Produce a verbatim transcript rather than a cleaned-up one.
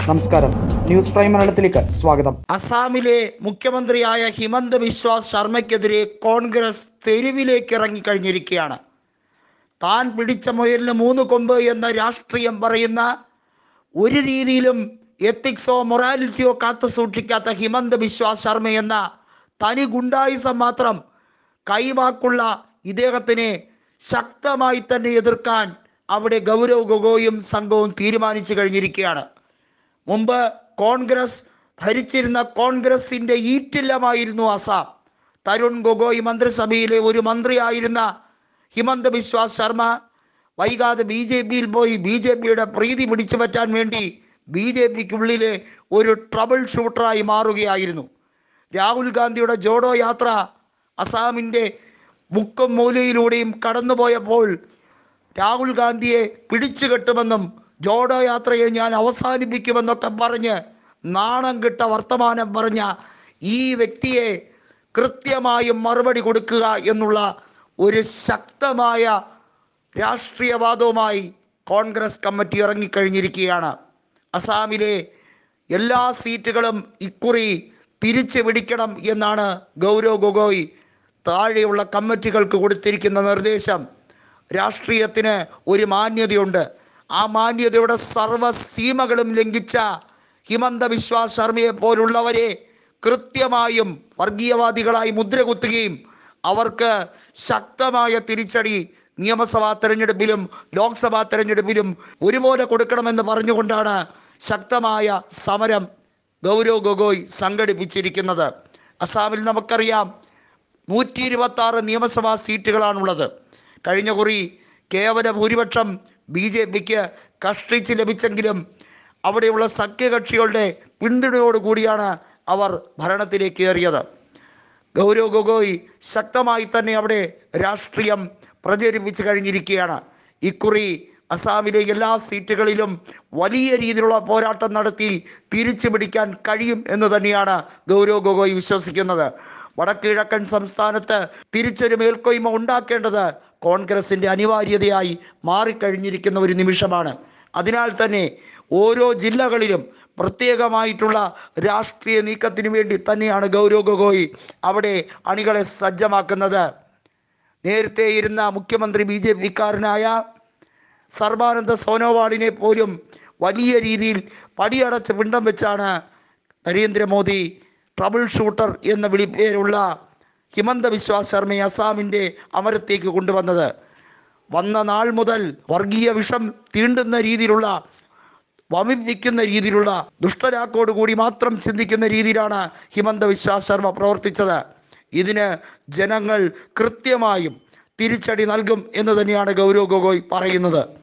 നമസ്കാരം, news prime മലയാളത്തിലേക്ക് സ്വാഗതം. അസാമിലെ മുഖ്യമന്ത്രിയായ ഹിമന്ത ബിശ്വ ശർമ്മയ്ക്കെതിരെ കോൺഗ്രസ് തെരുവിലേക്ക് ഇറങ്ങിക്കഴിഞ്ഞിരിക്കുകയാണ്. താൻ പിടിച്ച മുയലിന് മൂന്ന് കൊമ്പ് എന്ന രാഷ്ട്രീയം പറയുന്ന, ഒരു രീതിയിലും എത്തിക്സോ മൊറാലിറ്റിയോ കാത്തു സൂക്ഷിക്കാത്ത ഹിമന്ത ബിശ്വ ശർമ്മ എന്ന തനി ഗുണ്ടായിസം മാത്രം കൈവാക്കുള്ള ഇദ്ദേഹത്തിനെ ശക്തമായി തന്നെ എതിർക്കാൻ അവിടെ ഗൗരവ് ഗൊഗോയും സംഘവും തീരുമാനിച്ചു കഴിഞ്ഞിരിക്കുകയാണ്. മുമ്പ് കോൺഗ്രസ് ഭരിച്ചിരുന്ന കോൺഗ്രസിൻ്റെ ഈറ്റില്ലമായിരുന്നു അസാം. തരുൺ ഗൊഗോയ് മന്ത്രിസഭയിലെ ഒരു മന്ത്രിയായിരുന്ന ഹിമന്ത ബിശ്വ ശർമ്മ വൈകാതെ ബി ജെ പിയിൽ പോയി ബി ജെ പിയുടെ പ്രീതി പിടിച്ചു പറ്റാൻ വേണ്ടി ബി ജെ പിക്കുള്ളിലെ ഒരു ട്രബിൾ ഷൂട്ടറായി മാറുകയായിരുന്നു. രാഹുൽ ഗാന്ധിയുടെ ജോഡോ യാത്ര അസാമിൻ്റെ മുക്കും മൂലയിലൂടെയും കടന്നുപോയപ്പോൾ രാഹുൽ ഗാന്ധിയെ പിടിച്ചു കെട്ടുമെന്നും ജോഡോ യാത്രയെ ഞാൻ അവസാനിപ്പിക്കുമെന്നൊക്കെ പറഞ്ഞ് നാണം കെട്ട വർത്തമാനം പറഞ്ഞ ഈ വ്യക്തിയെ കൃത്യമായും മറുപടി കൊടുക്കുക എന്നുള്ള ഒരു ശക്തമായ രാഷ്ട്രീയവാദവുമായി കോൺഗ്രസ് കമ്മിറ്റി ഇറങ്ങിക്കഴിഞ്ഞിരിക്കുകയാണ്. അസാമിലെ എല്ലാ സീറ്റുകളും ഇക്കുറി തിരിച്ചു പിടിക്കണം എന്നാണ് ഗൗരവ് ഗൊഗോയ് താഴെയുള്ള കമ്മിറ്റികൾക്ക് കൊടുത്തിരിക്കുന്ന നിർദ്ദേശം. രാഷ്ട്രീയത്തിന് ഒരു മാന്യതയുണ്ട്. ആ മാന്യതയുടെ സർവ്വസീമകളും ലംഘിച്ച ഹിമന്ത ബിശ്വ ശർമ്മയെ പോലുള്ളവരെ കൃത്യമായും വർഗീയവാദികളായി മുദ്രകുത്തുകയും അവർക്ക് ശക്തമായ തിരിച്ചടി നിയമസഭാ തെരഞ്ഞെടുപ്പിലും ലോക്സഭാ തെരഞ്ഞെടുപ്പിലും ഒരുപോലെ കൊടുക്കണമെന്ന് പറഞ്ഞുകൊണ്ടാണ് ശക്തമായ സമരം ഗൗരവ് ഗൊഗോയ് സംഘടിപ്പിച്ചിരിക്കുന്നത്. അസാമിൽ നമുക്കറിയാം നൂറ്റി ഇരുപത്തി ആറ് നിയമസഭാ സീറ്റുകളാണുള്ളത്. കഴിഞ്ഞ കുറി കേവല ഭൂരിപക്ഷം ബി ജെ പിക്ക് കഷ്ടിച്ച് ലഭിച്ചെങ്കിലും അവിടെയുള്ള സഖ്യകക്ഷികളുടെ പിന്തുണയോടുകൂടിയാണ് അവർ ഭരണത്തിലേക്ക് കയറിയത്. ഗൗരവ് ഗൊഗോയ് ശക്തമായി തന്നെ അവിടെ രാഷ്ട്രീയം പ്രചരിപ്പിച്ചു കഴിഞ്ഞിരിക്കുകയാണ്. ഇക്കുറി അസാമിലെ എല്ലാ സീറ്റുകളിലും വലിയ രീതിയിലുള്ള പോരാട്ടം നടത്തി തിരിച്ചു പിടിക്കാൻ കഴിയും എന്ന് തന്നെയാണ് ഗൗരവ് ഗൊഗോയ് വിശ്വസിക്കുന്നത്. വടക്കുകിഴക്കൻ സംസ്ഥാനത്ത് തിരിച്ചൊരു മേൽക്കൊയ്മ ഉണ്ടാക്കേണ്ടത് കോൺഗ്രസിൻ്റെ അനിവാര്യതയായി മാറിക്കഴിഞ്ഞിരിക്കുന്ന ഒരു നിമിഷമാണ്. അതിനാൽ തന്നെ ഓരോ ജില്ലകളിലും പ്രത്യേകമായിട്ടുള്ള രാഷ്ട്രീയ നീക്കത്തിന് വേണ്ടി തന്നെയാണ് ഗൗരവ് ഗൊഗോയ് അവിടെ അണികളെ സജ്ജമാക്കുന്നത്. നേരത്തെ ഇരുന്ന മുഖ്യമന്ത്രി ബി ജെ പിക്കാരനായ സർബാനന്ദ സോനോവാളിനെ പോലും വലിയ രീതിയിൽ പടിയടച്ച് പിണ്ടം വെച്ചാണ് നരേന്ദ്രമോദി ട്രബിൾ ഷൂട്ടർ എന്ന വിളിപ്പേരുള്ള ഹിമന്ത ബിശ്വ ശർമ്മയെ അസാമിൻ്റെ അമരത്തേക്ക് കൊണ്ടുവന്നത്. വന്ന നാൾ മുതൽ വർഗീയ വിഷം തീണ്ടുന്ന രീതിയിലുള്ള, വമിപ്പിക്കുന്ന രീതിയിലുള്ള, ദുഷ്ടരാക്കോടുകൂടി മാത്രം ചിന്തിക്കുന്ന രീതിയിലാണ് ഹിമന്ത ബിശ്വ ശർമ്മ പ്രവർത്തിച്ചത്. ഇതിന് ജനങ്ങൾ കൃത്യമായും തിരിച്ചടി നൽകും എന്ന് തന്നെയാണ് ഗൗരവ് ഗൊഗോയ് പറയുന്നത്.